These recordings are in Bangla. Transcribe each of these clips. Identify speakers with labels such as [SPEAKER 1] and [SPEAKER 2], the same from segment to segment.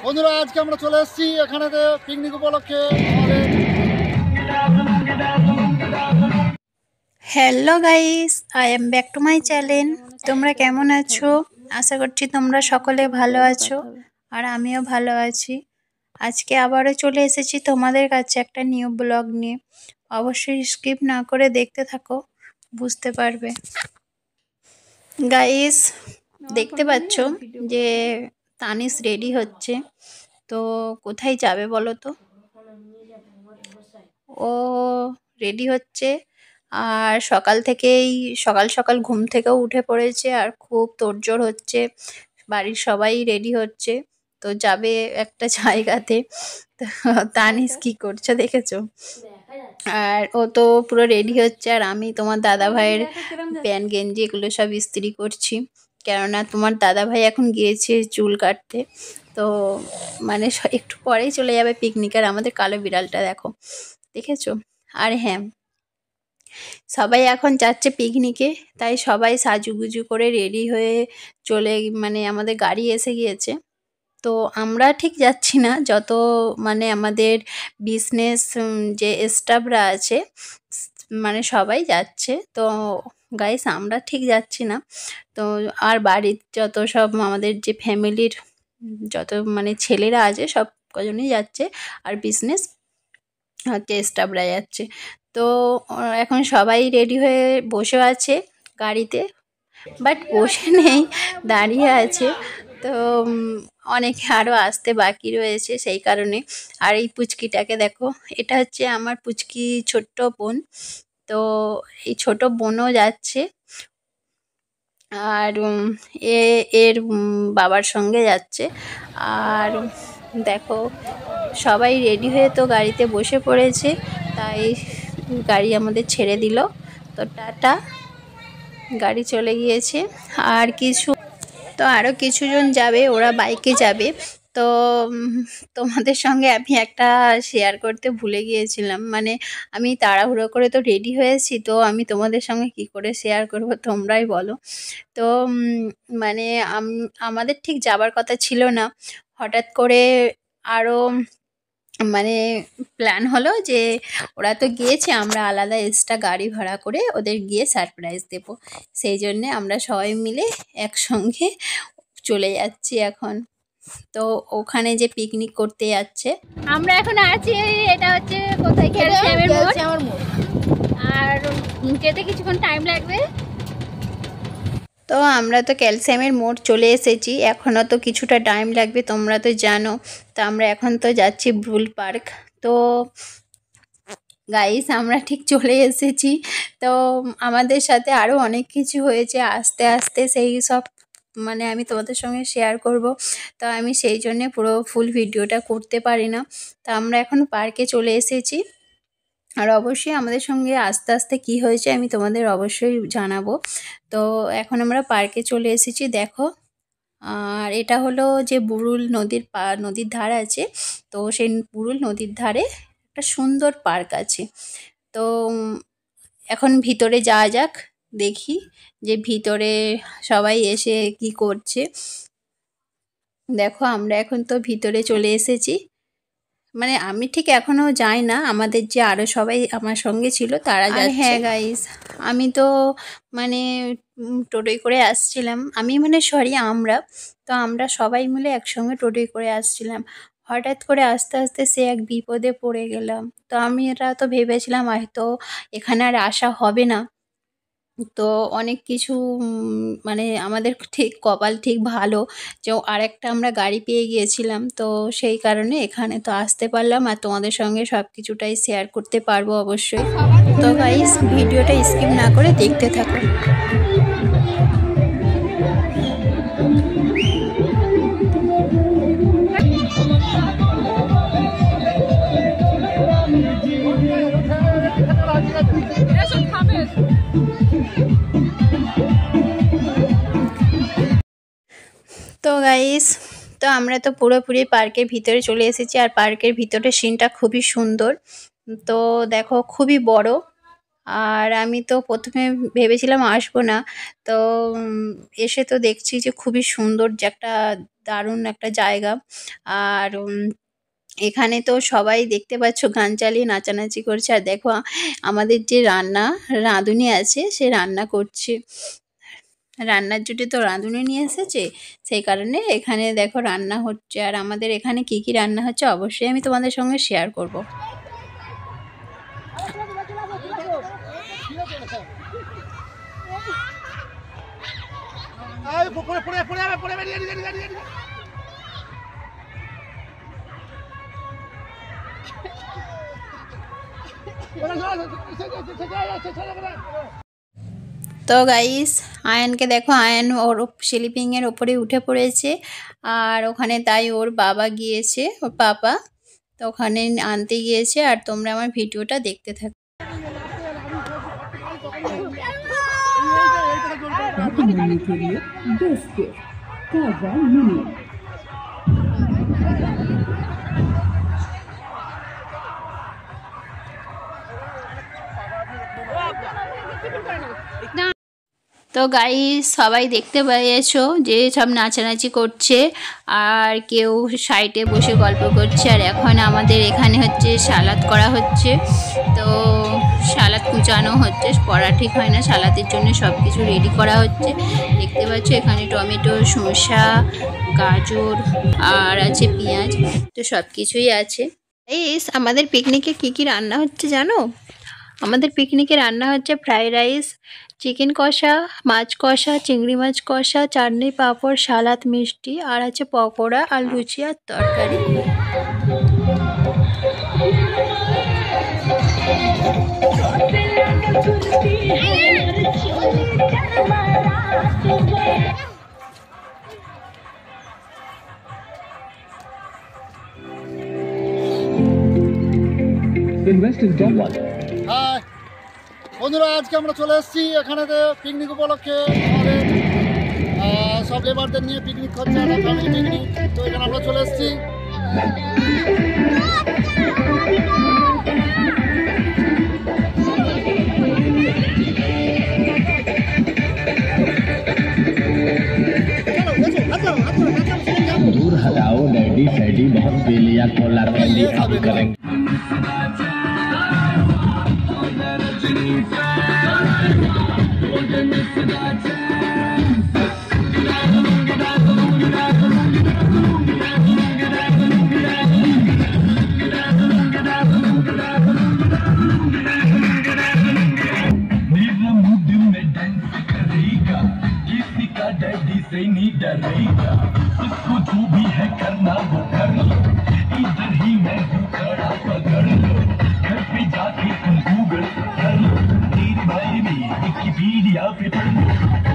[SPEAKER 1] বন্ধুরা আজকে আমরা চলে এসেছি এখানে পিকনিক উপলক্ষে।
[SPEAKER 2] Hello guys, I am back to my channel. তোমরা কেমন আছো? আশা করছি তোমরা সকলে ভালো আছো আর আমিও ভালো আছি। আজকে আবারও চলে এসেছি তোমাদের কাছে একটা নিউ ব্লগ নিয়ে। অবশ্যই স্কিপ না করে দেখতে থাকো, বুঝতে পারবে। গাইস, দেখতে পাচ্ছ যে তানিশ রেডি হচ্ছে। তো কোথায় যাবে বলো তো? ও রেডি হচ্ছে আর সকাল থেকেই সকাল সকাল ঘুম থেকেও উঠে পড়েছে আর খুব তোড়জোড় হচ্ছে। বাড়ির সবাই রেডি হচ্ছে, তো যাবে একটা জায়গাতে। তো তানিশ কি করছে দেখেছো? আর ও তো পুরো রেডি হচ্ছে আর আমি তোমার দাদা ভাইয়ের প্যান্ট গেঞ্জি এগুলো সব ইস্ত্রি করছি, কেননা তোমার দাদা ভাই এখন গিয়েছে চুল কাটতে। তো মানে একটু পরেই চলে যাবে পিকনিক। আর আমাদের কালো বিড়ালটা দেখো, দেখেছো? আর হ্যাঁ, সবাই এখন যাচ্ছে পিকনিকে, তাই সবাই সাজুগুজু করে রেডি হয়ে চলে, মানে আমাদের গাড়ি এসে গিয়েছে। তো আমরা ঠিক যাচ্ছি না, যত মানে আমাদের বিজনেস যে স্টাফরা আছে মানে সবাই যাচ্ছে। তো গাইস আমরা ঠিক যাচ্ছি না। তো আর বাড়ির যত সব আমাদের যে ফ্যামিলির যত মানে ছেলেরা আছে সব কজনই যাচ্ছে, আর বিজনেস হচ্ছে স্টাফরা যাচ্ছে। তো এখন সবাই রেডি হয়ে বসে আছে গাড়িতে, বাট বসে নেই, দাঁড়িয়ে আছে। তো অনেকে আরও আসতে বাকি রয়েছে সেই কারণে। আর এই পুচকিটাকে দেখো, এটা হচ্ছে আমার পুচকি ছোট্ট বোন। তো এই ছোট বোনও যাচ্ছে আর এর বাবার সঙ্গে যাচ্ছে। আর দেখো সবাই রেডি হয়ে তো গাড়িতে বসে পড়েছে, তাই গাড়ি আমাদের ছেড়ে দিল। তো টাটা, গাড়ি চলে গিয়েছে। আর কিছু তো আরও কিছুজন যাবে, ওরা বাইকে যাবে। তো তোমাদের সঙ্গে আমি একটা শেয়ার করতে ভুলে গিয়েছিলাম, মানে আমি তাড়াহুড়ো করে তো রেডি হয়েছি, তো আমি তোমাদের সঙ্গে কি করে শেয়ার করব তোমরাই বলো। তো মানে আমাদের ঠিক যাবার কথা ছিল না, হঠাৎ করে আরও মানে প্ল্যান হলো যে ওরা তো গিয়েছে, আমরা আলাদা এক্সট্রা গাড়ি ভাড়া করে ওদের গিয়ে সারপ্রাইজ দেব। সেই জন্যে আমরা সবাই মিলে একসঙ্গে চলে যাচ্ছি এখন। তো ওখানে যে পিকনিক করতে যাচ্ছে, আমরা এখন আছি, এটা হচ্ছে কোথায়, ক্যালসিয়ামের মোড়। আর যেতে কিছুক্ষণ টাইম লাগবে। তো আমরা তো ক্যালসিয়ামের মোড় চলে এসেছি, এখনও তো কিছুটা টাইম লাগবে, তোমরা তো জানো। তো আমরা এখন তো যাচ্ছি ব্রুল পার্ক। তো গাইস আমরা ঠিক চলে এসেছি। তো আমাদের সাথে আরও অনেক কিছু হয়েছে আস্তে আস্তে, সেই সব মানে আমি তোমাদের সঙ্গে শেয়ার করব। তো আমি সেই জন্যে পুরো ফুল ভিডিওটা করতে পারি না। তো আমরা এখন পার্কে চলে এসেছি, আর অবশ্যই আমাদের সঙ্গে আস্তে আস্তে কি হয়েছে আমি তোমাদের অবশ্যই জানাবো। তো এখন আমরা পার্কে চলে এসেছি, দেখো। আর এটা হলো যে বুরুল নদীর ধার আছে। তো সেই বুরুল নদীর ধারে একটা সুন্দর পার্ক আছে। তো এখন ভিতরে যাওয়া যাক, দেখি যে ভিতরে সবাই এসে কি করছে। দেখো আমরা এখন তো ভিতরে চলে এসেছি, মানে আমি ঠিক এখনও যাই না, আমাদের যে আরও সবাই আমার সঙ্গে ছিল তারা যাচ্ছে। হ্যাঁ গাইস, আমি তো মানে টোটোয় করে আসছিলাম, আমি মানে সরি আমরা, তো আমরা সবাই মিলে একসঙ্গে টোটোয় করে আসছিলাম। হঠাৎ করে আস্তে আস্তে সে এক বিপদে পড়ে গেলাম। তো আমি এটা তো ভেবেছিলাম হয়তো এখানে আর আসা হবে না। তো অনেক কিছু মানে আমাদের ঠিক কপাল ঠিক ভালো যে আরেকটা আমরা গাড়ি পেয়ে গিয়েছিলাম। তো সেই কারণে এখানে তো আসতে পারলাম আর তোমাদের সঙ্গে সব কিছুটাই শেয়ার করতে পারবো অবশ্যই। তো গাইস ভিডিওটা স্কিপ না করে দেখতে থাকো। তো গাইস, তো আমরা তো পুরোপুরি পার্কের ভিতরে চলে এসেছি, আর পার্কের ভিতরের সিনটা খুবই সুন্দর। তো দেখো খুবই বড়, আর আমি তো প্রথমে ভেবেছিলাম আসবো না, তো এসে তো দেখছি যে খুবই সুন্দর, যে একটা দারুণ একটা জায়গা। আর এখানে তো সবাই দেখতে পাচ্ছ গান চালিয়ে নাচানাচি করছে। আর দেখো আমাদের যে রাঁধুনি আছে, সে রান্না করছে। রান্নার জুটে তো রাঁধুনি নিয়ে এসেছে, সেই কারণে এখানে দেখো রান্না হচ্ছে। আর আমাদের এখানে কি কি রান্না হচ্ছে অবশ্যই আমি তোমাদের সঙ্গে শেয়ার করব। তো গাইস, আয়ানকে দেখো, আয়ান ওর স্লিপিংয়ের ওপরে উঠে পড়েছে। আর ওখানে তাই ওর বাবা গিয়েছে, ওর পাপা তো ওখানে আনতে গিয়েছে। আর তোমরা আমার ভিডিওটা দেখতে থাকো। তো গাইস, সবাই দেখতে পেয়েছো যে সব নাচানাচি করছে, আর কেউ সাইডে বসে গল্প করছে। আর এখন আমাদের এখানে হচ্ছে সালাদ করা হচ্ছে, তো সালাদ কুচানো হচ্ছে। পড়া ঠিক হয় না, সালাদের জন্য সব কিছু রেডি করা হচ্ছে। দেখতে পাচ্ছ এখানে টমেটো, শসা, গাজর আর আছে পেঁয়াজ, তো সব কিছুই আছে। গাইস, আমাদের পিকনিকে কি কি রান্না হচ্ছে জানো? আমাদের পিকনিকে রান্না হচ্ছে ফ্রাইড রাইস, চিকেন কষা, মাছ কষা, চিংড়ি মাছ কষা, চাটনি, পাঁপড়, সালাদ, মিষ্টি, আর আছে পকোড়া আর লুচি আর তরকারি।
[SPEAKER 1] হ্যাঁ বন্ধুরা, আজকে আমরা চলে এসেছি এখানে পিকনিক উপলক্ষে। আমাদের সব লেবারদের নিয়ে পিকনিক করছে, একটা ফ্যামিলি পিকনিক। তো এখানে আমরা চলে এসেছি।
[SPEAKER 3] दूर हटाओ डैडी सैडी, बहुत पी लिया कोला कैंडी, अब करेंगे। डैडी से नहीं डरेगा, उसको जो भी है करना वो कर लो, इधर ही मैं हूँ खड़ा, पकड़ लो, घर पे जाके तुम गूगल कर लो, तेरे बारे में विकिपीडिया पे पढ़ लो।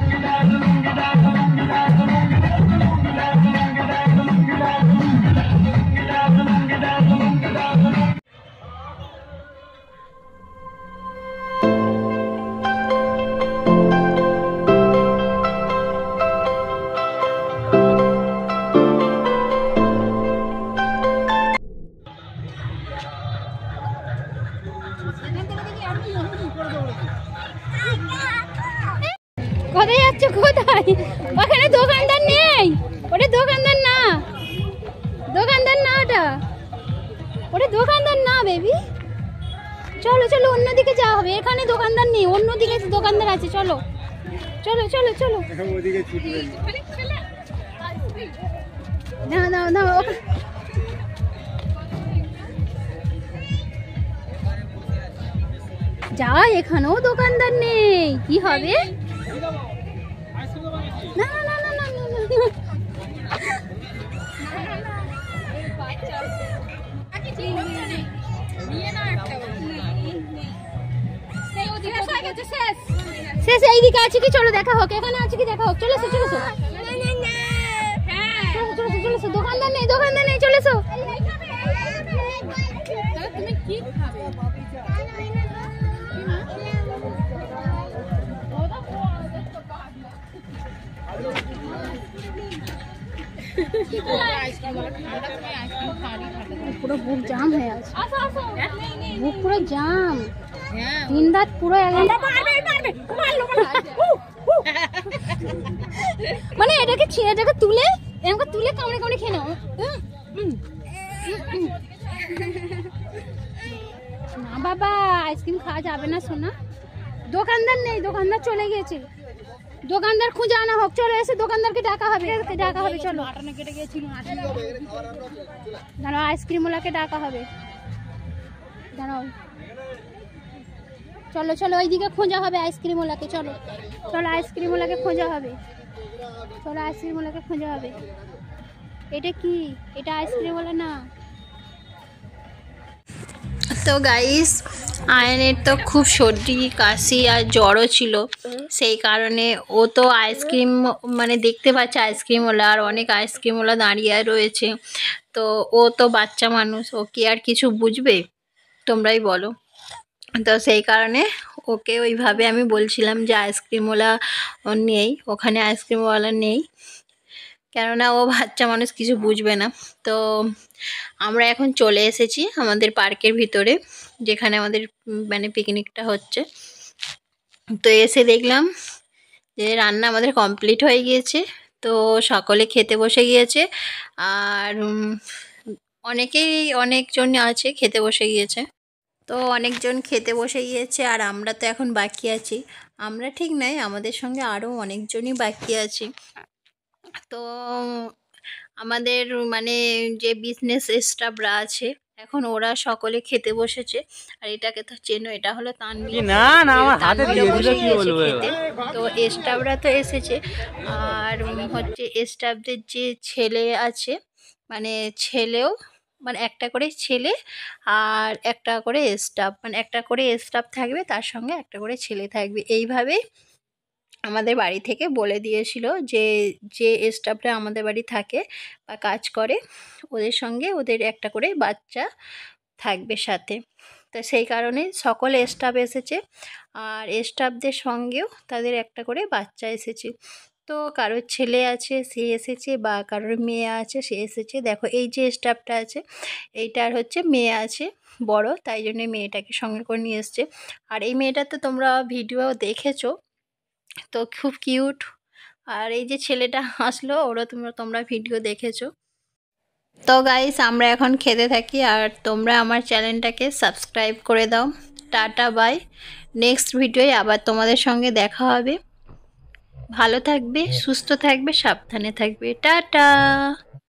[SPEAKER 2] কোথায় যাচ্ছ? কোথায়? ওখানে দোকানদার নেই, ওটা দোকানদার না, দোকানদার না, ওটা দোকানদার না বেবি। চলো চলো, অন্যদিকে যাওয়া হবে, এখানে দোকানদার নেই, অন্যদিকে দোকানদার আছে। চলো চলো চলো চলো। না না না, যা, এখানেও দোকানদার নেই, কি হবে? না না না না না না, শেষ এইদিকে আছে কি? চলো দেখা হোক, এখানে আছে কি দেখা হোক। চলো চলো চলো, চলো দোকানদার নেই, দোকানদার নেই, চলে এসো। তুমি কি খাবে? পুরো বুক জাম হয়ে আছে, বুক পুরো জাম।
[SPEAKER 4] দিন রাত পুরো মানে এটাকে তুলে কামড়ে কামড়ে খেয়ে নাও। না বাবা আইসক্রিম খাওয়া যাবে না সোনা। দোকানদার নেই, দোকানদার চলে গিয়েছে। দোকানদার খুঁজে আনা হোক, চলে এসে দোকানদারকে ডাকা হবে চলো। দাঁড়াও আইসক্রিম ওলাকে ডাকা হবে, দাঁড়াও। চলো চলো ওইদিকে খোঁজা হবে আইসক্রিম ওলাকে, চলো চলো আইসক্রিম ওলাকে খোঁজা হবে, চলো আইসক্রিম ওলাকে খোঁজা হবে। এটা কি? এটা আইসক্রিম ওলা না।
[SPEAKER 2] তো গাইস, আয়নের তো খুব সর্দি কাশি আর জ্বরও ছিল, সেই কারণে ও তো আইসক্রিম মানে দেখতে পাচ্ছে আইসক্রিমওয়ালা আর অনেক আইসক্রিমওয়ালা দাঁড়িয়ে রয়েছে। তো ও তো বাচ্চা মানুষ, ও কি আর কিছু বুঝবে, তোমরাই বলো। তো সেই কারণে ওকে ওইভাবে আমি বলছিলাম যে আইসক্রিমওয়ালা নেই, ওখানে আইসক্রিমওয়ালা নেই, কেননা ও বাচ্চা মানুষ কিছু বুঝবে না। তো আমরা এখন চলে এসেছি আমাদের পার্কের ভিতরে, যেখানে আমাদের মানে পিকনিকটা হচ্ছে। তো এসে দেখলাম যে রান্না আমাদের কমপ্লিট হয়ে গিয়েছে, তো সকলে খেতে বসে গিয়েছে। আর অনেকজন আছে খেতে বসে গিয়েছে। তো অনেকজন খেতে বসে গিয়েছে আর আমরা তো এখন বাকি আছি। আমরা ঠিক নাই, আমাদের সঙ্গে আরও অনেকজনই বাকি আছে। তো আমাদের মানে যে বিজনেস স্টাফরা আছে এখন ওরা সকলে খেতে বসেছে। আর এটাকে তো চেনো, এটা হলো তানভীর। তো স্টাফরা তো এসেছে, আর হচ্ছে স্টাফদের যে ছেলে আছে মানে ছেলেও মানে একটা করে ছেলে আর একটা করে স্টাফ, মানে একটা করে স্টাফ থাকবে, তার সঙ্গে একটা করে ছেলে থাকবে। এইভাবেই আমাদের বাড়ি থেকে বলে দিয়েছিল যে যে স্টাফরা আমাদের বাড়ি থাকে বা কাজ করে ওদের সঙ্গে ওদের একটা করে বাচ্চা থাকবে সাথে। তো সেই কারণে সকল স্টাফ এসেছে আর স্টাফদের সঙ্গেও তাদের একটা করে বাচ্চা এসেছে। তো কারোর ছেলে আছে সে এসেছে, বা কারোর মেয়ে আছে সে এসেছে। দেখো এই যে স্টাফটা আছে এইটার হচ্ছে মেয়ে আছে বড়, তাই জন্য মেয়েটাকে সঙ্গে করে নিয়ে এসছে। আর এই মেয়েটা তো তোমরা ভিডিও দেখেছো, তো খুব কিউট। আর এই যে ছেলেটা আসলো ওরা তোমরা ভিডিও দেখেছো। তো গাইস আমরা এখন খেতে থাকি, আর তোমরা আমার চ্যানেলটাকে সাবস্ক্রাইব করে দাও। টাটা বাই, নেক্সট ভিডিওয়ে আবার তোমাদের সঙ্গে দেখা হবে। ভালো থাকবে, সুস্থ থাকবে, সাবধানে থাকবে, টাটা।